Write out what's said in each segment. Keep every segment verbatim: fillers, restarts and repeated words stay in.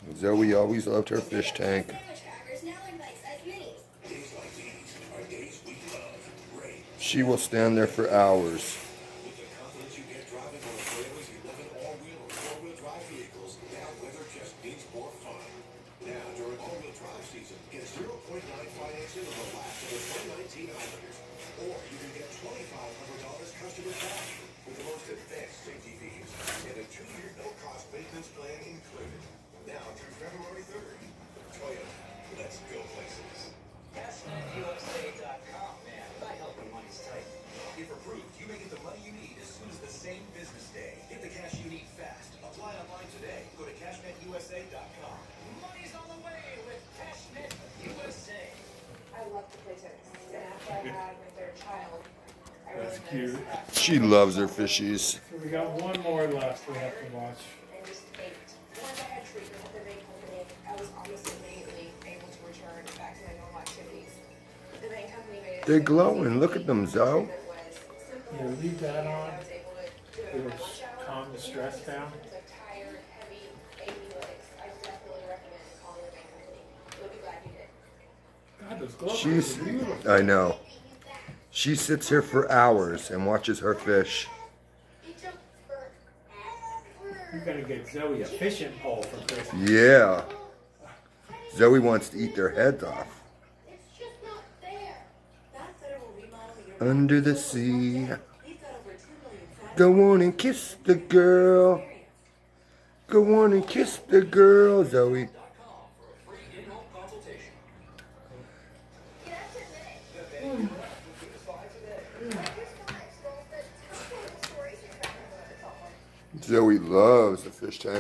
Zoe always loved her fish tank. She will stand there for hours. Or you can get twenty-five hundred dollars customer back with the most advanced safety fees and a two-year no-cost maintenance plan included. Now through February third. Toyota, let's go places. Cashnet U S A dot com, man. I help when money's tight. If approved, you may get the money you need as soon as the same business day. Get the cash you need fast. Apply online today. Go to Cashnet U S A dot com. Money's on the way with Cashnet U S A. I love to play tennis, and after I had my third child, I That's really cute. noticed that. She loves her fishies. So we got one more left we have to watch. And just ached. Once I had treatment at the vein company, I was almost immediately able to return back to my normal activities. The vein company made it They're so glowing. easy. Look at them, Zoe. Treatment was simple, Yeah, leave that on. I was able to do it It'll at my lunch hour. calm the stress down. Symptoms of tired, heavy, achy legs. I definitely recommend calling the vein company. You'll be glad you did. God, those gloves She's, are beautiful. I know. She sits here for hours and watches her fish. We're gonna get Zoe a fishing pole for Christmas. Yeah. Zoe wants to eat their heads off. It's just not fair. That federal remodel you're Under the sea. We've got over two million fat- Go on and kiss the girl. Go on and kiss the girl, Zoe. Zoe loves the fish tank.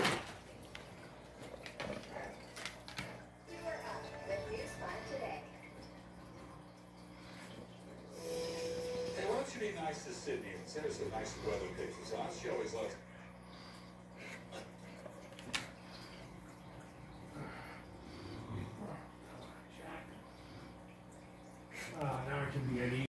Hey, why don't you be nice to Sydney and send her some nice weather pictures, huh? She always loves Oh, now it can be at ease.